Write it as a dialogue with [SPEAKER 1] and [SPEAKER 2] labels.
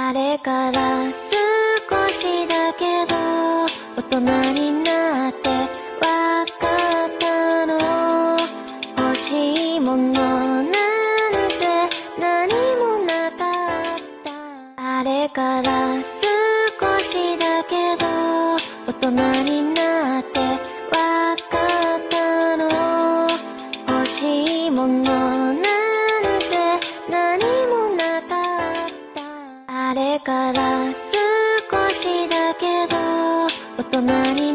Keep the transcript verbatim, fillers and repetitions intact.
[SPEAKER 1] あれから少しだけど大人になってわかったの。欲しいものなんて何もなかった。あれから少しだけど大人になってわかったの。欲しいものなんて何もなかった。あれから少しだけど大人に